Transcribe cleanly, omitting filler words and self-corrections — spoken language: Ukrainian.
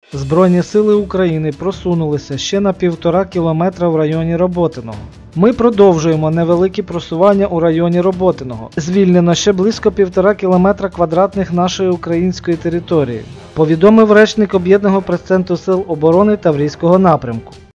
Збройні сили України просунулися ще на 1,5 кілометра в районі Роботиного. Ми продовжуємо невеликі просування у районі Роботиного. Звільнено ще близько 1,5 кілометра квадратних нашої української території, повідомив речник Об'єднаного прес-центру Сил оборони Таврійського напрямку.